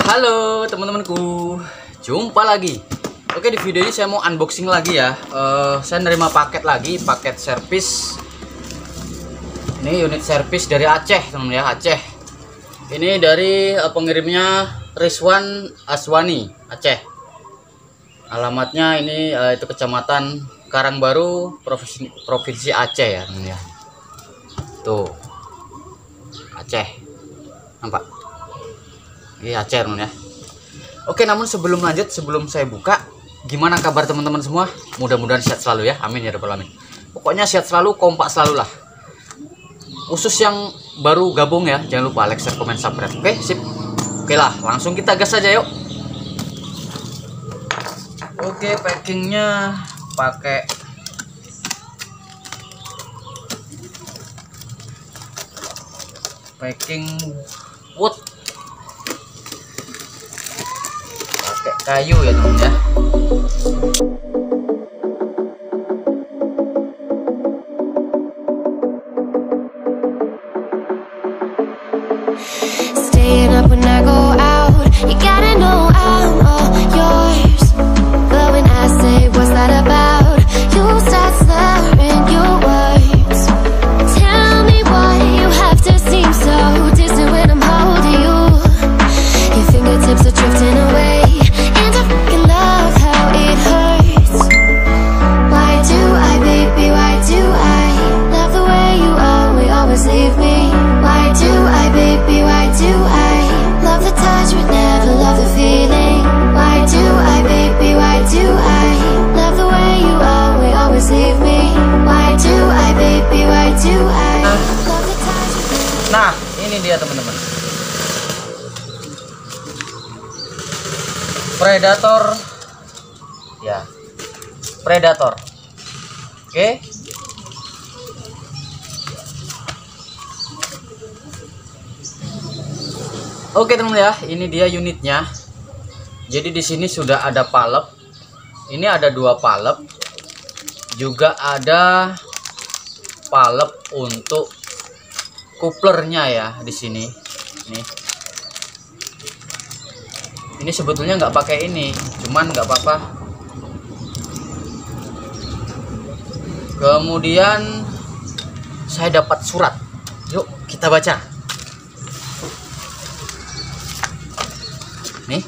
Halo teman-temanku, jumpa lagi. Oke, di video ini saya mau unboxing lagi ya. Saya nerima paket lagi, paket servis. Ini unit servis dari Aceh, teman ya, Aceh. Ini dari pengirimnya Rizwan Aswani, Aceh. Alamatnya ini itu Kecamatan Karangbaru, Provinsi Aceh ya, teman ya. Tuh, Aceh, nampak? Ini Aceh, teman ya. Oke, namun sebelum lanjut, sebelum saya buka, gimana kabar teman-teman semua? Mudah-mudahan sehat selalu ya, amin ya rabbal alamin. Pokoknya sehat selalu, kompak selalu lah. Khusus yang baru gabung ya, jangan lupa like, share, komen, subscribe. Oke, sip. Oke lah, langsung kita gas aja yuk. Oke, packingnya pakai packing wood, pakai kayu ya teman ya. Staying up when I go out, you gotta know I'm all yours. But when I say what's that about, you start slurring your words. Tell me why you have to seem so distant when I'm holding you. Your fingertips are drifting away, and I fucking love how it hurts. Why do I, baby, why do I love the way you always leave me? Why do I, baby, why do I love the touch but never love the feeling? Why do I, baby, why do I love the way you always leave me? Why do I, baby, why do I love the touch? Nah, ini dia teman-teman, Predator ya, Predator. Oke, oke teman ya, ini dia unitnya. Jadi di sini sudah ada palep. Ini ada dua palep. Juga ada palep untuk kuplernya ya di sini. Ini sebetulnya nggak pakai ini, cuman nggak apa-apa. Kemudian saya dapat surat. Yuk kita baca. Nih.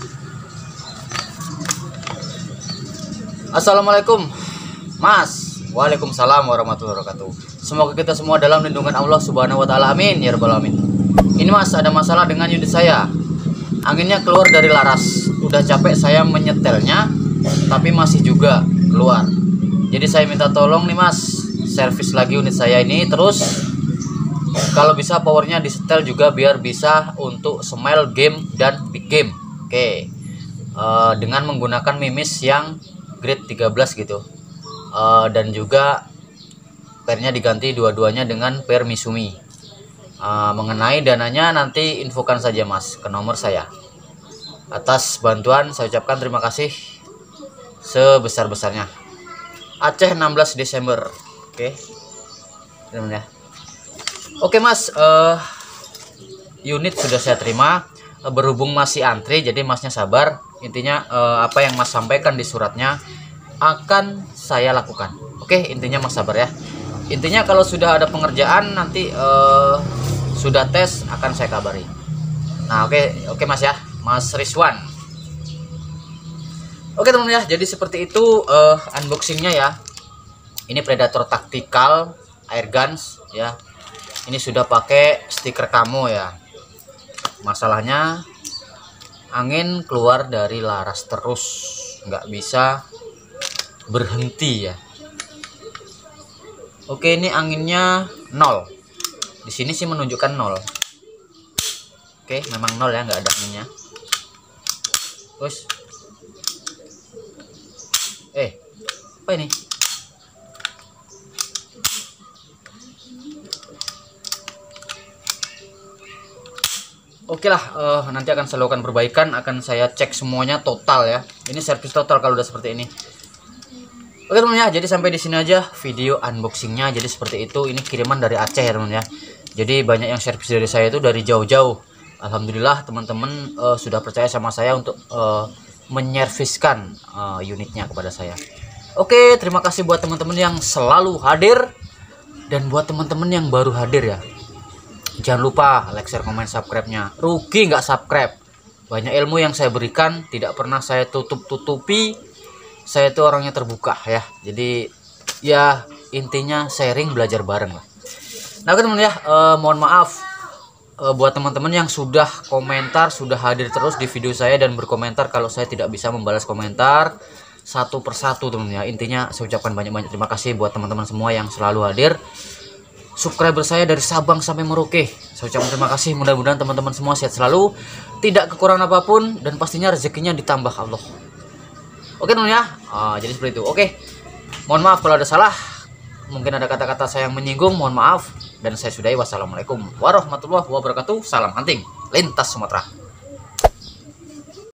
Assalamualaikum Mas. Waalaikumsalam warahmatullahi wabarakatuh. Semoga kita semua dalam lindungan Allah Subhanahu wa taala, amin ya rabbal alamin. Ini Mas, ada masalah dengan unit saya. Anginnya keluar dari laras. Udah capek saya menyetelnya, tapi masih juga keluar. Jadi saya minta tolong nih Mas, servis lagi unit saya ini. Terus kalau bisa powernya disetel juga biar bisa untuk small game dan big game. Oke, dengan menggunakan mimis yang grade 13 gitu, dan juga pernya diganti dua-duanya dengan per Misumi. Mengenai dananya nanti infokan saja Mas ke nomor saya. Atas bantuan saya ucapkan terima kasih sebesar-besarnya. Aceh 16 Desember. Oke, ya. Oke Mas, unit sudah saya terima. Berhubung masih antri, jadi Masnya sabar. Intinya apa yang Mas sampaikan di suratnya akan saya lakukan. Oke, intinya Mas sabar ya. Intinya kalau sudah ada pengerjaan nanti sudah tes akan saya kabari. Nah, oke Mas ya, Mas Rizwan. Oke teman ya, jadi seperti itu unboxingnya ya. Ini Predator Tactical Airguns ya. Ini sudah pakai stiker camo ya. Masalahnya angin keluar dari laras terus, nggak bisa berhenti ya. Oke, ini anginnya 0. Di sini sih menunjukkan 0. Oke, memang 0 ya, nggak ada anginnya. Terus apa ini? Oke lah, nanti akan saya lakukan perbaikan, akan saya cek semuanya total ya. Ini servis total kalau udah seperti ini. Oke teman ya, jadi sampai di sini aja video unboxingnya. Jadi seperti itu, ini kiriman dari Aceh ya teman ya. Jadi banyak yang servis dari saya itu dari jauh-jauh. Alhamdulillah teman-teman sudah percaya sama saya untuk menyerviskan unitnya kepada saya. Oke, terima kasih buat teman-teman yang selalu hadir, dan buat teman-teman yang baru hadir ya, jangan lupa like, share, komen, subscribe-nya. Rugi nggak subscribe. Banyak ilmu yang saya berikan tidak pernah saya tutup-tutupi. Saya itu orangnya terbuka ya. Jadi ya intinya sharing, belajar bareng lah. Nah teman-teman ya, mohon maaf buat teman-teman yang sudah komentar, sudah hadir terus di video saya dan berkomentar kalau saya tidak bisa membalas komentar satu persatu teman-teman ya. Intinya saya ucapkan banyak-banyak terima kasih buat teman-teman semua yang selalu hadir. Subscriber saya dari Sabang sampai Merauke, saya ucapkan terima kasih. Mudah-mudahan teman-teman semua sehat selalu, tidak kekurangan apapun, dan pastinya rezekinya ditambah Allah. Oke teman ya, jadi seperti itu. Oke, mohon maaf kalau ada salah, mungkin ada kata-kata saya yang menyinggung, mohon maaf. Dan saya sudahi. Wassalamualaikum warahmatullahi wabarakatuh. Salam hunting lintas Sumatera.